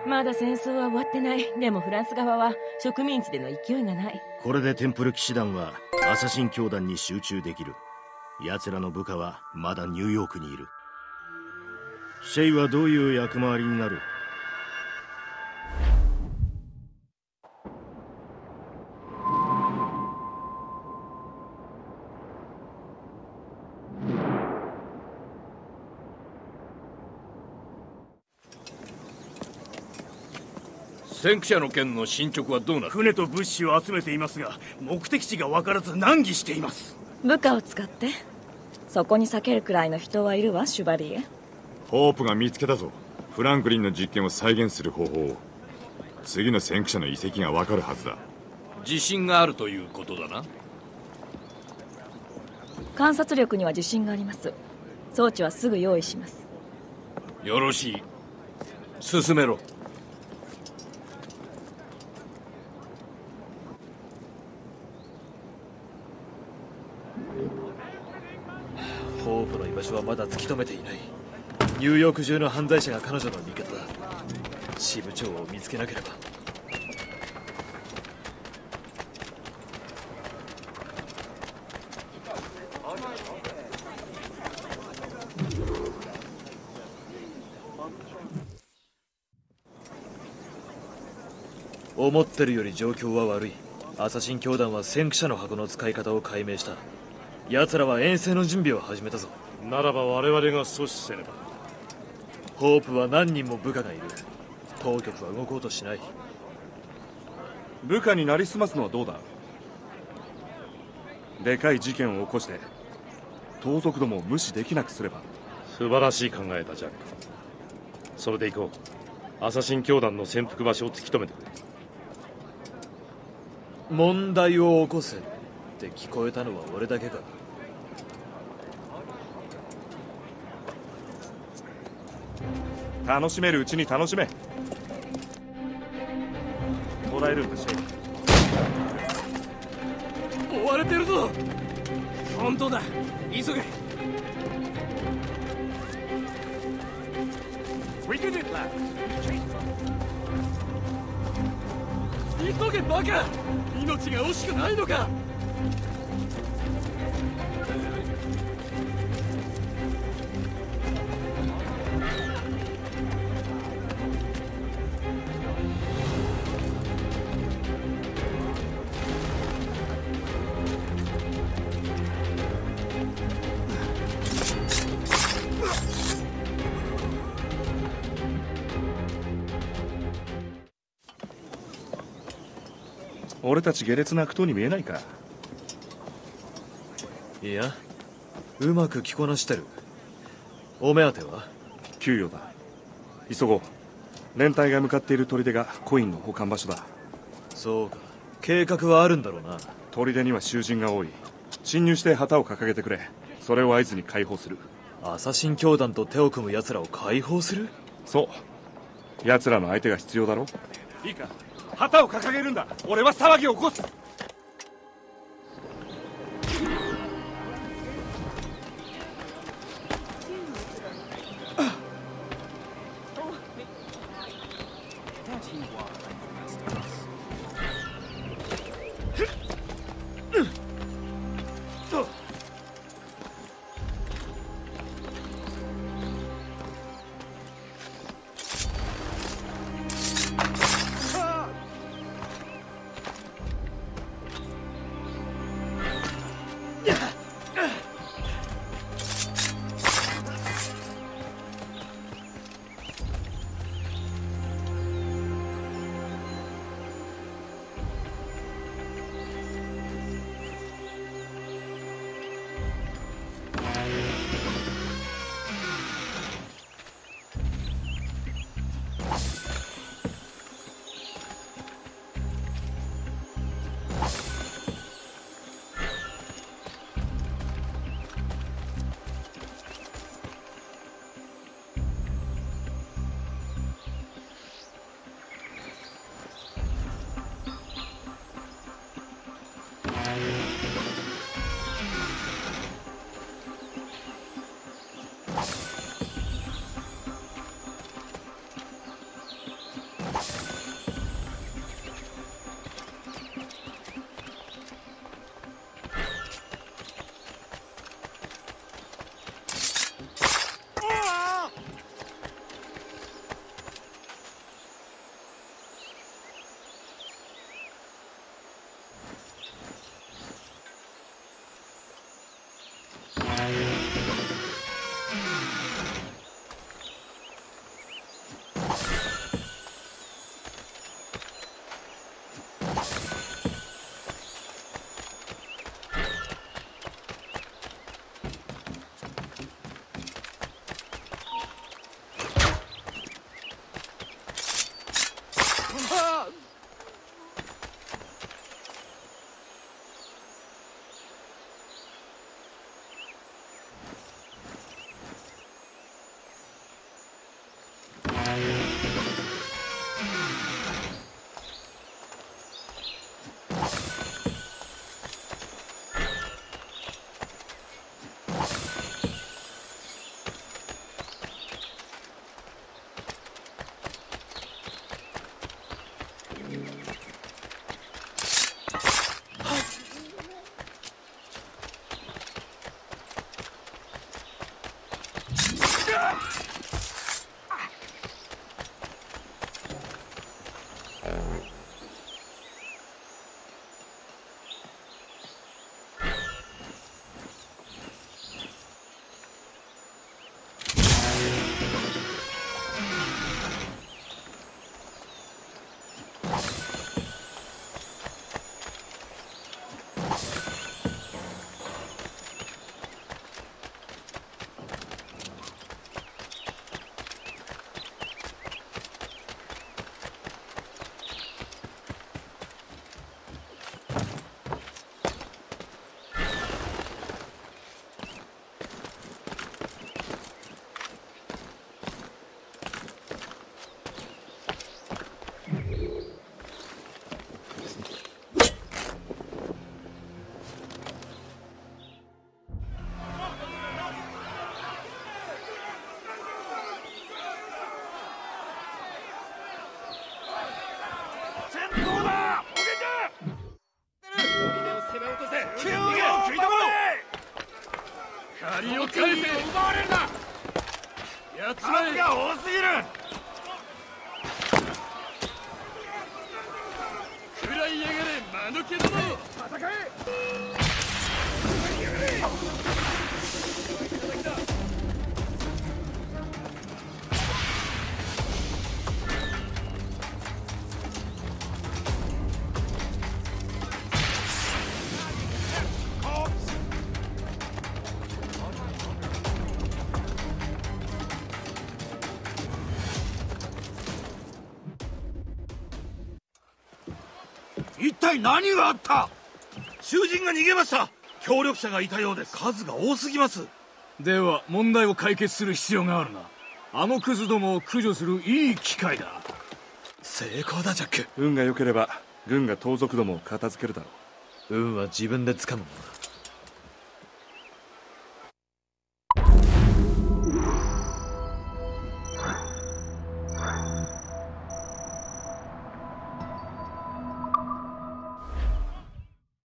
まだ戦争は終わってない。でもフランス側は植民地での勢いがない。 これでテンプル騎士団はアサシン教団に集中できる。奴らの部下はまだニューヨークにいる。シェイはどういう役回りになる？ 先駆者の件の進捗はどうなる？ 船と物資を集めていますが、目的地が分からず難儀しています。 部下を使ってそこに避けるくらいの人はいるわ、シュバリエ。 ホープが見つけたぞ。フランクリンの実験を再現する方法を。次の先駆者の遺跡が分かるはずだ。 自信があるということだな。 観察力には自信があります。装置はすぐ用意します。 よろしい。進めろ。 ホープの居場所はまだ突き止めていない。ニューヨーク中の犯罪者が彼女の味方だ。支部長を見つけなければ。思ってるより状況は悪い。アサシン教団は先駆者の箱の使い方を解明した。奴らは遠征の準備を始めたぞ。 ならば我々が阻止せねば。 ホープは何人も部下がいる。当局は動こうとしない。 部下になりすますのはどうだ？でかい事件を起こして盗賊どもを無視できなくすれば。 素晴らしい考えだ、ジャック。それで行こう。アサシン教団の潜伏場所を突き止めてくれ。 問題を起こせって聞こえたのは俺だけか。 楽しめるうちに楽しめ。捕らえるんだし。 追われてるぞ。本当だ。急げ。急げバカ。命が惜しくないのか。 俺たち下劣な悪党に見えないか？ いや、うまく着こなしてる。お目当ては？ 給与だ。急ごう。連隊が向かっている砦がコインの保管場所だ。 そうか。計画はあるんだろうな。 砦には囚人が多い。侵入して旗を掲げてくれ。それを合図に解放する。 アサシン教団と手を組む奴らを解放する？ そう。奴らの相手が必要だろ。いいか、旗を掲げるんだ。俺は騒ぎを起こす。 借りを返せ。奪われるな。やっちまえ。数が多すぎる。食らいやがれ、間抜けども。戦え。 一体何があった？囚人が逃げました。協力者がいたようです。数が多すぎます。 では問題を解決する必要があるな。あのクズどもを駆除するいい機会だ。 成功だジャック。 運が良ければ軍が盗賊どもを片付けるだろう。 運は自分で掴むものだ。